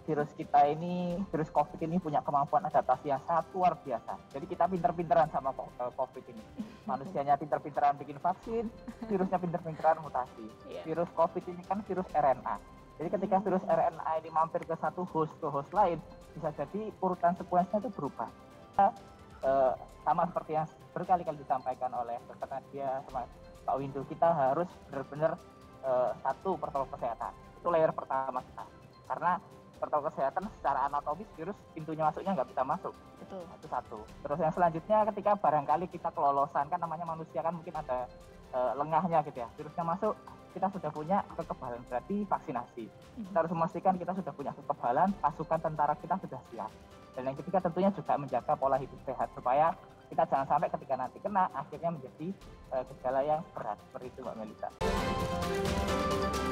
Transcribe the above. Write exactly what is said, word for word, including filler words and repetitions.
virus kita ini, virus COVID ini punya kemampuan adaptasi yang sangat luar biasa. Jadi kita pinter-pinteran sama COVID ini. Manusianya pinter-pinteran bikin vaksin, virusnya pinter-pinteran mutasi. Yeah. Virus COVID ini kan virus R N A. Jadi ketika virus R N A ini mampir ke satu host ke host lain, bisa jadi urutan sekuensinya itu berubah. Kita, uh, sama seperti yang berkali-kali disampaikan oleh Dokter Nadia sama Pak Windu, kita harus benar-benar uh, satu protokol kesehatan. Itu layer pertama kita. Karena protokol kesehatan secara anatomis virus pintunya masuknya nggak bisa masuk. Betul. Itu satu. Terus yang selanjutnya ketika barangkali kita kelolosan, kan namanya manusia kan mungkin ada e, lengahnya gitu ya. Virusnya masuk, kita sudah punya kekebalan, berarti vaksinasi. Mm-hmm. Kita harus memastikan kita sudah punya kekebalan, pasukan tentara kita sudah siap. Dan yang ketiga tentunya juga menjaga pola hidup sehat supaya kita jangan sampai ketika nanti kena akhirnya menjadi e, gejala yang berat seperti itu Mbak Melisa.